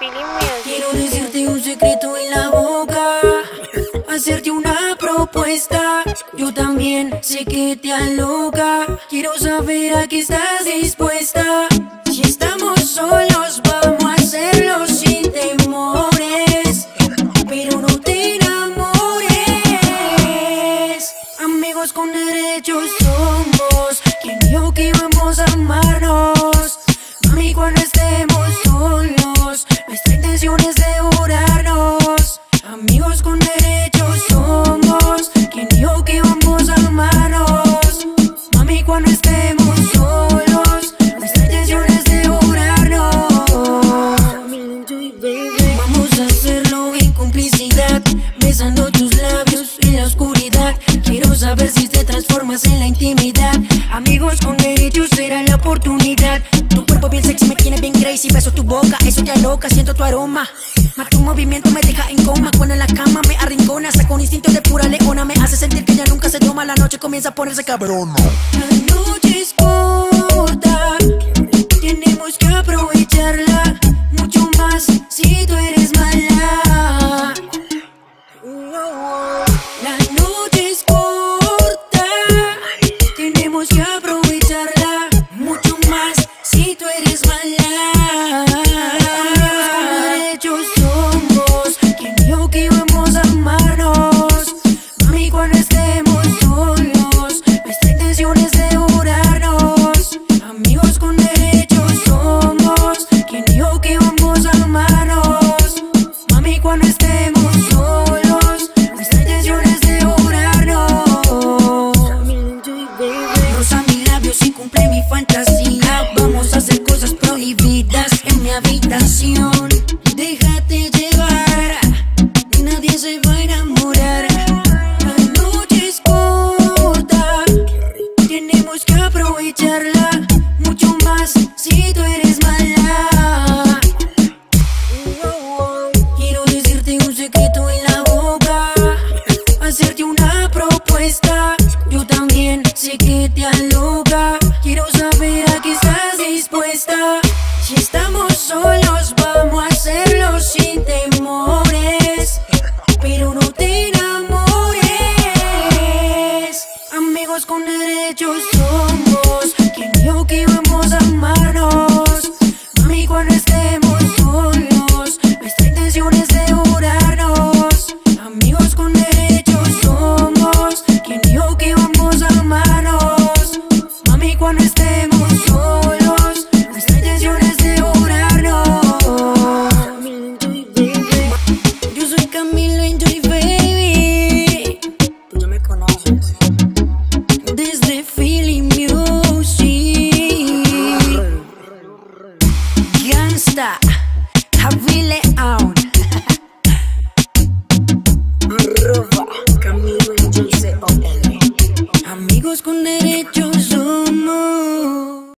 Feeling Music. Quiero decirte un secreto en la boca, hacerte una propuesta. Yo también sé que te aloca. Quiero saber a qué estás dispuesta. Si estamos solos, vamos a hacerlo sin temores, pero no te enamores. Amigos con derechos somos. ¿Quién dijo que íbamos a amarnos? Mami, cuando estemos solos, nuestra intención es devorarnos. Amigos con derechos somos. ¿Quién dijo que íbamos a amarnos? Mami, cuando estemos solos, nuestra intención es devorarnos. Vamos a hacerlo en complicidad, besando tus labios en la oscuridad. Quiero saber si te transformas en la intimidad. Amigos con derechos será la oportunidad. Tu cuerpo bien sexy me tiene bien crazy. Beso tu boca, eso te aloca, siento tu aroma. Más tu movimiento me deja en coma. Cuando en la cama me arrincona, saca un instinto de pura leona. Me hace sentir que ya nunca se toma. La noche comienza a ponerse cabrona. La noche es corta, tenemos que aprovecharla mucho más si tú eres mala. La noche es corta, tenemos que aprovecharla mucho más si tú eres mala. Amigos con derechos somos. ¿Quién dijo que íbamos a amarnos? Mami, cuando estemos solos, nuestra intención es devorarnos. Amigos con derechos somos. ¿Quién dijo que íbamos a amarnos? Mami, cuando estemos solos, nuestra intención es devorarnos. Rosa mis labios y cumple mi fantasía. Vamos a hacer cosas prohibidas en mi habitación. Déjate llevar, y nadie se va a enamorar. La noche es corta, tenemos que aprovecharla mucho más si tú eres mala. Quiero decirte un secreto en la boca, hacerte una propuesta. Yo también sé que te aloca. Quiero saber a qué estás dispuesta. Si estamos solos, vamos a